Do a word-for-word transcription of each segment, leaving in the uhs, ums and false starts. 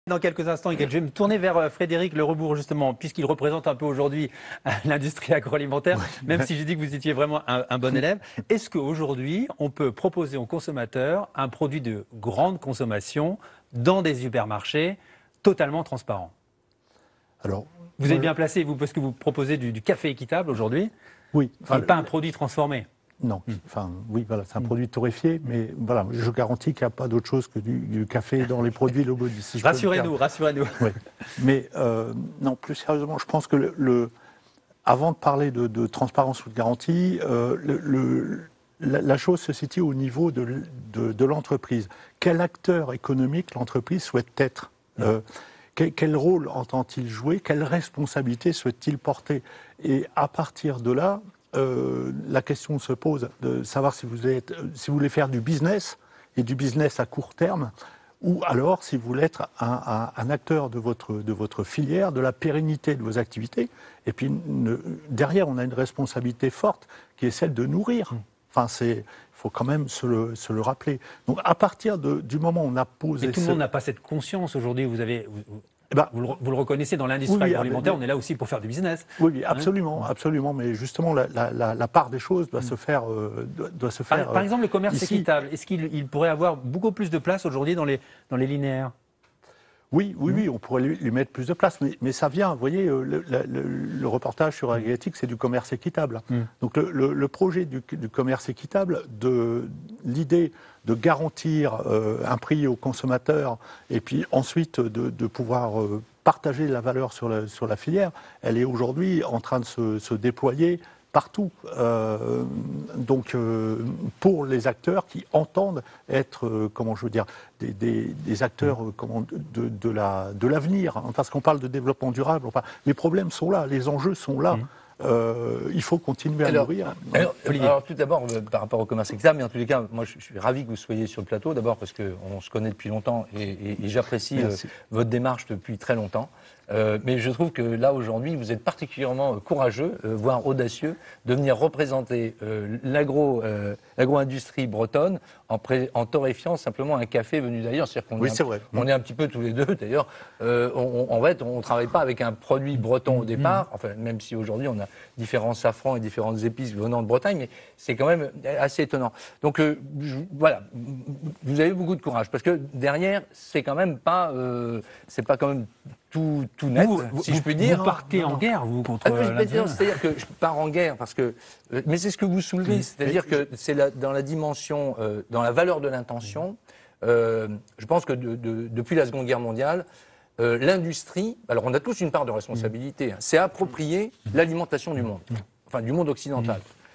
Dans quelques instants, je vais me tourner vers Frédéric Le Rebourg, justement, puisqu'il représente un peu aujourd'hui l'industrie agroalimentaire, oui. Même si je dis que vous étiez vraiment un, un bon élève. Est-ce qu'aujourd'hui, on peut proposer aux consommateurs un produit de grande consommation dans des supermarchés totalement transparents? Alors, vous êtes bien placé, vous, parce que vous proposez du, du café équitable aujourd'hui. Oui. Enfin, et pas un produit transformé. Non, mmh. enfin oui, voilà, c'est un mmh. produit torréfié, mais voilà, je garantis qu'il n'y a pas d'autre chose que du, du café dans les produits Lobody. Si rassurez-nous, rassurez-nous. Oui. Mais euh, non, plus sérieusement, je pense que le, le avant de parler de, de transparence ou de garantie, euh, le, le, la, la chose se situe au niveau de, de, de l'entreprise. Quel acteur économique l'entreprise souhaite être mmh. euh, quel, quel rôle entend-il jouer? Quelle responsabilité souhaite-t-il porter? Et à partir de là, Euh, la question se pose de savoir si vous, êtes, si vous voulez faire du business, et du business à court terme, ou alors si vous voulez être un, un, un acteur de votre, de votre filière, de la pérennité de vos activités. Et puis ne, derrière, on a une responsabilité forte qui est celle de nourrir. Enfin, il faut quand même se le, se le rappeler. Donc à partir de, du moment où on a posé... Et tout le ce... monde n'a pas cette conscience aujourd'hui. Vous avez... Vous... Eh ben, vous, le, vous le reconnaissez, dans l'industrie oui, agroalimentaire, mais, on est là aussi pour faire du business. Oui, oui absolument, hein absolument. Mais justement, la, la, la part des choses doit mmh. se faire, euh, doit, doit se faire. Par, par exemple, le commerce ici. équitable, est-ce qu'il il pourrait avoir beaucoup plus de place aujourd'hui dans les, dans les linéaires? Oui, oui, mmh. oui, on pourrait lui, lui mettre plus de place, mais, mais ça vient, vous voyez, le, le, le, le reportage sur Agriéthique, c'est du commerce équitable. Mmh. Donc le, le, le projet du, du commerce équitable, de l'idée de garantir euh, un prix aux consommateurs et puis ensuite de, de pouvoir euh, partager la valeur sur la, sur la filière, elle est aujourd'hui en train de se, se déployer partout. Euh, donc, euh, pour les acteurs qui entendent être, euh, comment je veux dire, des, des, des acteurs euh, comment, de, de, la, de l'avenir, hein, parce qu'on parle de développement durable. Enfin, les problèmes sont là, les enjeux sont là. Mmh. Euh, il faut continuer à alors, nourrir. Alors, alors tout d'abord, euh, par rapport au commerce équitable, mais en tous les cas, moi je, je suis ravi que vous soyez sur le plateau, d'abord parce qu'on se connaît depuis longtemps et, et, et j'apprécie euh, votre démarche depuis très longtemps. Euh, mais je trouve que là, aujourd'hui, vous êtes particulièrement courageux, euh, voire audacieux, de venir représenter euh, l'agro, euh, l'agro-industrie bretonne en, pré, en torréfiant simplement un café venu d'ailleurs. C'est-à-dire qu'on oui, est, c'est vrai. on est un petit peu tous les deux, d'ailleurs. Euh, on, on, en fait, on ne travaille pas avec un produit breton au départ, enfin, même si aujourd'hui, on a différents safrans et différentes épices venant de Bretagne, mais c'est quand même assez étonnant. Donc, euh, je, voilà, vous avez beaucoup de courage, parce que derrière, c'est quand même pas, euh, c'est pas quand même tout, tout net, vous, si vous, je puis dire. Vous partez non, non. en guerre, vous, contre ah, l'Indien. C'est-à-dire que je pars en guerre, parce que... Mais c'est ce que vous soulevez, c'est-à-dire que c'est la, dans la dimension, euh, dans la valeur de l'intention, euh, je pense que de, de, depuis la Seconde Guerre mondiale, euh, l'industrie, alors on a tous une part de responsabilité, hein, c'est approprier l'alimentation du monde, enfin du monde occidental.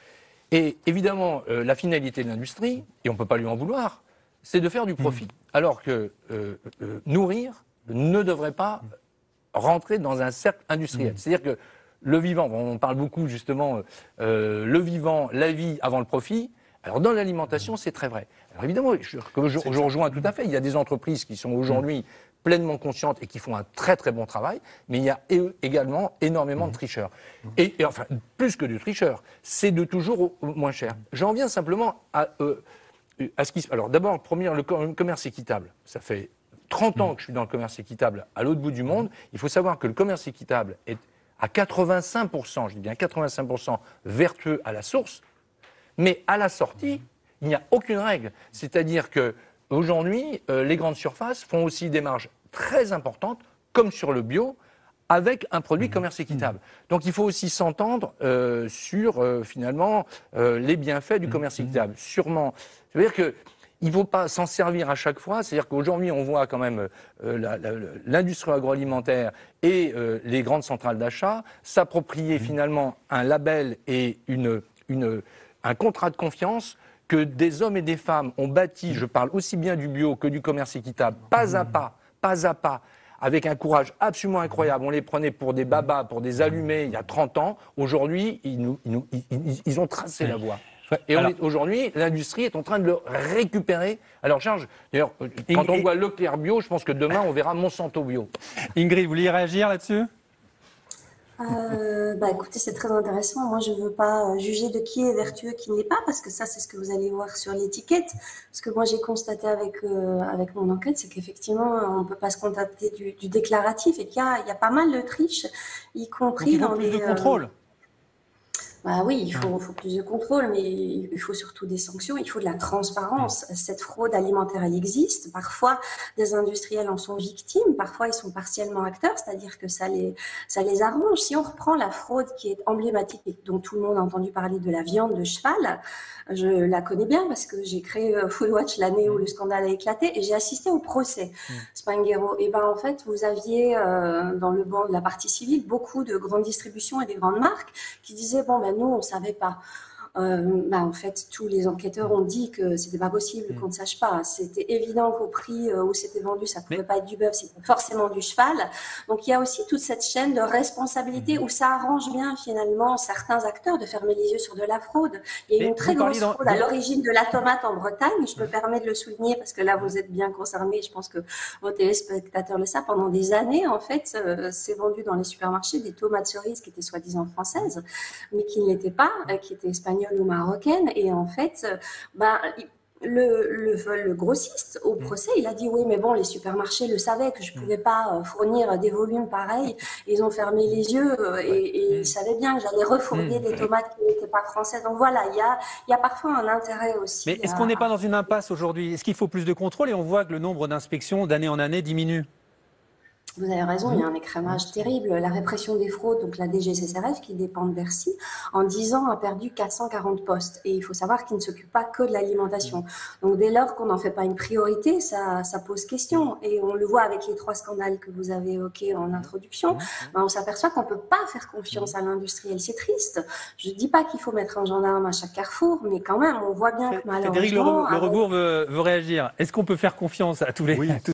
Et évidemment, euh, la finalité de l'industrie, et on ne peut pas lui en vouloir, c'est de faire du profit. Alors que euh, euh, nourrir ne devrait pas rentrer dans un cercle industriel. Mmh. C'est-à-dire que le vivant, on parle beaucoup justement, euh, le vivant, la vie avant le profit. Alors dans l'alimentation, c'est très vrai. Alors évidemment, je, je, je rejoins tout à fait, il y a des entreprises qui sont aujourd'hui mmh. pleinement conscientes et qui font un très très bon travail, mais il y a également énormément mmh. de tricheurs. Mmh. Et, et enfin, plus que de tricheurs, c'est de toujours au, au moins cher. J'en viens simplement à, euh, à ce qui se... Alors d'abord, premier, le commerce équitable, ça fait trente ans que je suis dans le commerce équitable à l'autre bout du monde. Il faut savoir que le commerce équitable est à quatre-vingt-cinq pour cent, je dis bien quatre-vingt-cinq pour cent vertueux à la source, mais à la sortie, il n'y a aucune règle. C'est-à-dire qu'aujourd'hui, euh, les grandes surfaces font aussi des marges très importantes, comme sur le bio, avec un produit commerce équitable. Donc il faut aussi s'entendre euh, sur, euh, finalement, euh, les bienfaits du commerce équitable. Sûrement. C'est-à-dire que il ne faut pas s'en servir à chaque fois. C'est-à-dire qu'aujourd'hui, on voit quand même euh, l'industrie agroalimentaire et euh, les grandes centrales d'achat s'approprier mmh. finalement un label et une, une, un contrat de confiance que des hommes et des femmes ont bâti, je parle aussi bien du bio que du commerce équitable, pas à pas, pas à pas, avec un courage absolument incroyable. On les prenait pour des babas, pour des allumés il y a trente ans. Aujourd'hui, ils, nous, ils, nous, ils, ils ont tracé la voie. Et aujourd'hui, l'industrie est en train de le récupérer à leur charge. D'ailleurs, quand on voit Leclerc bio, je pense que demain, on verra Monsanto bio. Ingrid, vous vouliez réagir là-dessus ? Euh, bah écoutez, c'est très intéressant. Moi, je ne veux pas juger de qui est vertueux, qui ne l'est pas, parce que ça, c'est ce que vous allez voir sur l'étiquette. Ce que moi, j'ai constaté avec, euh, avec mon enquête, c'est qu'effectivement, on ne peut pas se contenter du, du déclaratif et qu'il y a, il y a pas mal de triches, y compris Donc il faut dans plus les... de contrôle. Euh, bah oui, il faut, faut plus de contrôle, mais il faut surtout des sanctions, il faut de la transparence. Cette fraude alimentaire, elle existe. Parfois, des industriels en sont victimes, parfois ils sont partiellement acteurs, c'est-à-dire que ça les, ça les arrange. Si on reprend la fraude qui est emblématique et dont tout le monde a entendu parler de la viande de cheval, je la connais bien parce que j'ai créé Foodwatch l'année où le scandale a éclaté et j'ai assisté au procès Spanghero. Et ben en fait, vous aviez euh, dans le banc de la partie civile beaucoup de grandes distributions et des grandes marques qui disaient bon ben nous on savait pas. Euh, bah, en fait, tous les enquêteurs ont dit que c'était pas possible qu'on ne sache pas. C'était évident qu'au prix où c'était vendu, ça pouvait Mais... pas être du bœuf, c'était forcément du cheval. Donc il y a aussi toute cette chaîne de responsabilité où ça arrange bien finalement certains acteurs de fermer les yeux sur de la fraude. Il y a eu une très grosse dans... fraude à l'origine de la tomate en Bretagne. Je me permets de le souligner parce que là vous êtes bien concernés. Je pense que vos téléspectateurs le savent. Pendant des années, en fait, euh, c'est vendu dans les supermarchés des tomates cerises qui étaient soi-disant françaises, mais qui ne l'étaient pas, euh, qui étaient espagnoles ou marocaine, et en fait, bah, le, le, le grossiste au procès, il a dit oui, mais bon, les supermarchés le savaient que je ne pouvais pas fournir des volumes pareils, ils ont fermé les yeux et, et ils savaient bien que j'allais refourguer des tomates qui n'étaient pas françaises. Donc voilà, il y a, il y a parfois un intérêt aussi. Mais est-ce qu'on n'est pas dans une impasse aujourd'hui? Est-ce qu'il faut plus de contrôle? Et on voit que le nombre d'inspections d'année en année diminue. Vous avez raison, il y a un écrémage terrible. La répression des fraudes, donc la D G C C R F, qui dépend de Bercy, en dix ans a perdu quatre cent quarante postes. Et il faut savoir qu'il ne s'occupe pas que de l'alimentation. Donc dès lors qu'on n'en fait pas une priorité, ça, ça pose question. Et on le voit avec les trois scandales que vous avez évoqués en introduction, ben on s'aperçoit qu'on ne peut pas faire confiance à l'industriel. C'est triste. Je ne dis pas qu'il faut mettre un gendarme à chaque carrefour, mais quand même, on voit bien que malheureusement... Frédéric Le Rebourg veut, veut réagir. Est-ce qu'on peut faire confiance à tous les... Oui.